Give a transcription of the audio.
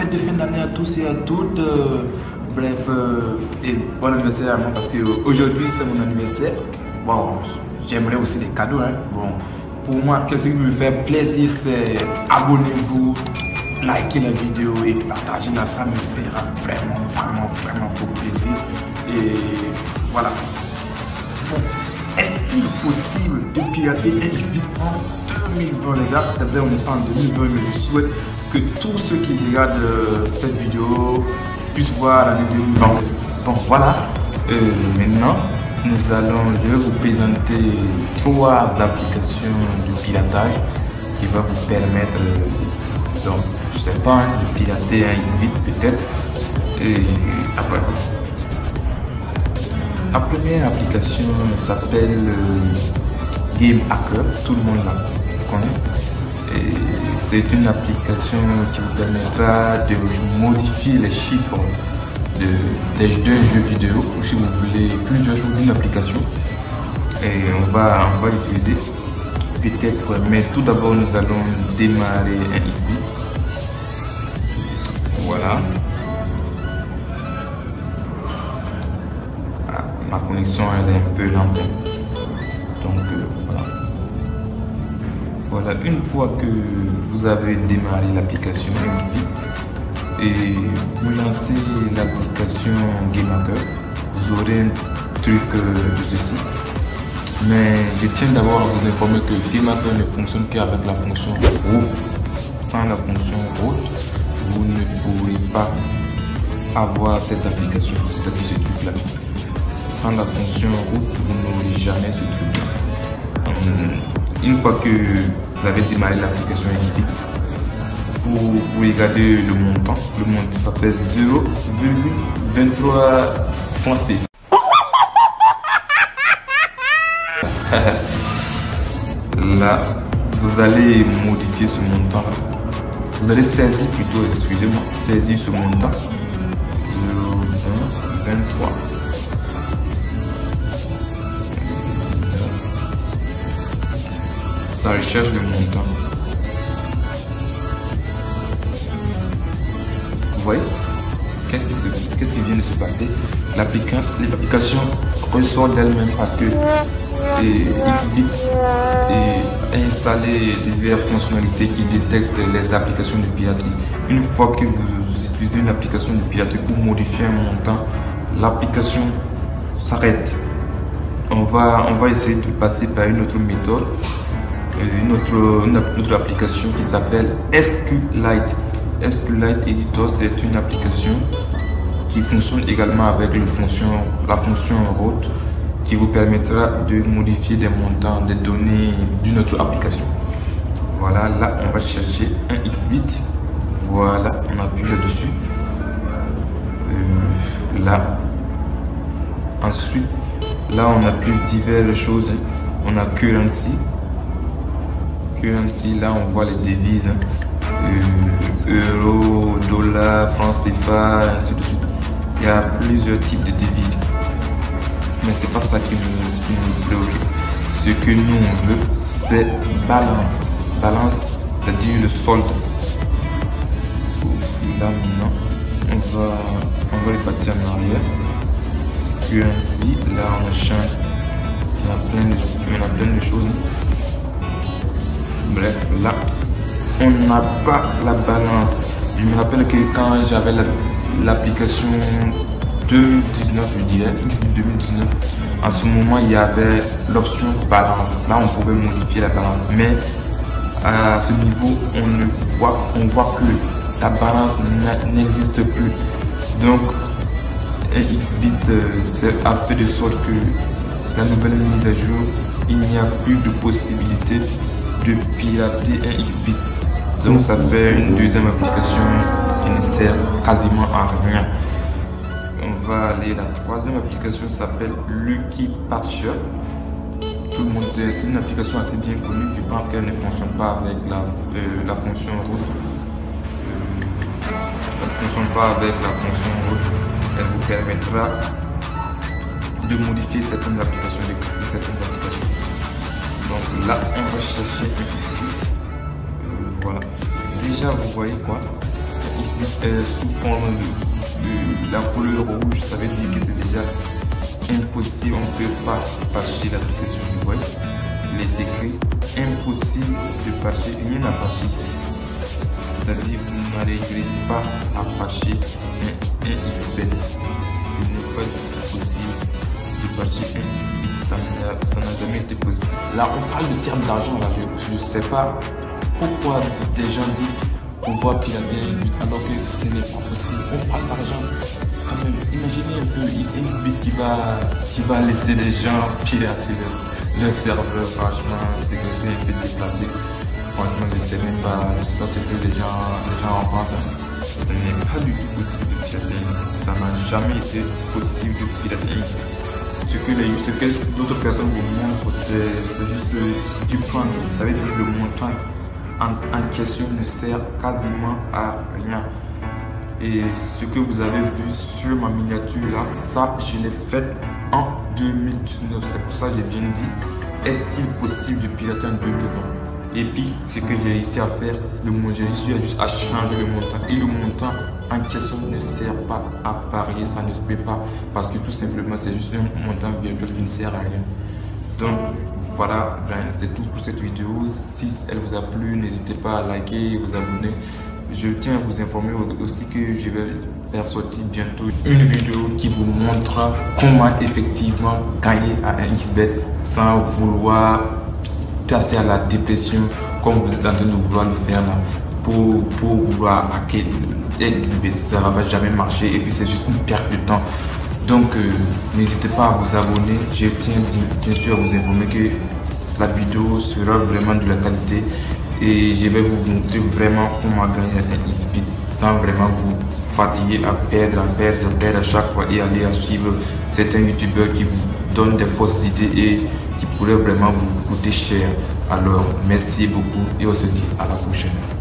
fêtes de fin d'année à tous et à toutes. Bref, et bon anniversaire à moi parce que aujourd'hui c'est mon anniversaire. Bon, j'aimerais aussi des cadeaux. Hein. Bon, pour moi, ce qui me fait plaisir, c'est abonnez-vous, likez la vidéo et partagez la. Ça me fera vraiment beaucoup plaisir. Et voilà. Bon, est-il possible de pirater un XBit en 2020, les gars? C'est vrai, on n'est pas en 2020, mais je souhaite que tous ceux qui regardent cette vidéo puissent voir l'année 2020. Bon, voilà. Maintenant, je vais vous présenter 3 applications de piratage qui vont vous permettre, donc, je sais pas, de pirater un XBit peut-être. Et après, la première application s'appelle Game Hacker, tout le monde la connaît. C'est une application qui vous permettra de modifier les chiffres d'un jeu vidéo, ou si vous voulez plusieurs choses d'une application. Et on va l'utiliser peut-être, mais tout d'abord nous allons démarrer un XBit. Voilà. Ma connexion elle est un peu lente, donc voilà. Voilà, une fois que vous avez démarré l'application et vous lancez l'application Game Hacker, vous aurez un truc de ceci. Mais je tiens d'abord à vous informer que Game Hacker ne fonctionne qu'avec la fonction root. Sans la fonction root, vous ne pourrez pas avoir cette application, c'est-à-dire ce truc-là. Sans la fonction route, vous n'aurez jamais ce truc. Une fois que vous avez démarré l'application XBit, vous regardez le montant. Le montant s'appelle 0,23 Là, vous allez modifier ce montant. Vous allez saisir plutôt, excusez-moi, saisir ce montant. 0,23. Ça recherche le montant. Vous voyez? Qu'est-ce qui vient de se passer? L'application ressort d'elle-même parce que XBit a installé diverses fonctionnalités qui détectent les applications de piraterie. Une fois que vous utilisez une application de piraterie pour modifier un montant, l'application s'arrête. On va essayer de passer par une autre méthode. Une autre application qui s'appelle SQLite. SQLite Editor, c'est une application qui fonctionne également avec la fonction root qui vous permettra de modifier des montants, des données d'une autre application. Voilà, là on va chercher un XBit. Voilà, on appuie là-dessus. Là, ensuite, là on appuie diverses choses. On a currency. Là on voit les devises, euro, dollar, franc CFA, ainsi de suite. Il y a plusieurs types de devises, mais c'est pas ça qui nous préoccupe. Ce que nous on veut, c'est balance, c'est-à-dire le solde. Là maintenant on va repartir en arrière. Currency, là on change, on a plein de choses. Bref, là, on n'a pas la balance. Je me rappelle que quand j'avais l'application 2019, je dirais, 2019, en ce moment, il y avait l'option balance. Là, on pouvait modifier la balance. Mais à ce niveau, on voit que la balance n'existe plus. Donc, un XBit a fait de sorte que la nouvelle mise à jour, il n'y a plus de possibilité de pirater un XBit. Donc ça fait une deuxième application qui ne sert quasiment à rien. On va aller, la troisième application s'appelle Lucky Patcher. Tout le monde, c'est une application assez bien connue. Je pense qu'elle ne fonctionne pas avec la fonction root. Elle ne fonctionne pas avec la fonction root. Elle vous permettra de modifier certaines applications, Donc là, on va chercher un XBit. Voilà. Déjà, vous voyez quoi? sous forme de la couleur rouge, ça veut dire que c'est déjà impossible, on ne peut pas patcher l'application. Vous voyez, il est écrit impossible de patcher, rien à patcher ici. C'est-à-dire que vous n'arriverez pas à patcher un XBET. Ce n'est pas possible de patcher un XBET, ça n'a jamais été possible. Là, on parle de termes d'argent, là, je ne sais pas pourquoi des gens disent qu'on va pirater un XBET alors que ce n'est pas possible. On parle d'argent. Imaginez un peu une XBET qui va laisser des gens pirater leur serveur. Franchement, c'est que c'est un peu déplacé. Franchement, je ne sais pas ce que les gens en pensent. Ce n'est pas du tout possible de pirater. Ça n'a jamais été possible de pirater. Ce que d'autres personnes vous montrent, c'est juste du fun. Ça veut dire le montant en question ne sert quasiment à rien. Et ce que vous avez vu sur ma miniature là, ça je l'ai fait en 2019. C'est pour ça que j'ai bien dit, est-il possible de pirater en 2020? Et puis ce que j'ai réussi à faire, j'ai réussi juste à changer le montant. Et le montant en question ne sert pas à parier, ça ne se peut pas. Parce que tout simplement c'est juste un montant virtuel qui ne sert à rien. Donc voilà, c'est tout pour cette vidéo. Si elle vous a plu, n'hésitez pas à liker et vous abonner. Je tiens à vous informer aussi que je vais faire sortir bientôt une vidéo qui vous montrera comment effectivement gagner à un XBET sans vouloir passer à la dépression comme vous êtes en train de vouloir le faire là, pour vouloir hacker un XBET. Ça ne va jamais marcher et puis c'est juste une perte de temps. Donc n'hésitez pas à vous abonner. Je tiens bien sûr à vous informer que la vidéo sera vraiment de la qualité. Et je vais vous montrer vraiment comment gagner un XBET sans vraiment vous fatiguer à perdre à chaque fois et aller à suivre certains youtubeurs qui vous donnent des fausses idées et qui pourraient vraiment vous coûter cher. Alors merci beaucoup et on se dit à la prochaine.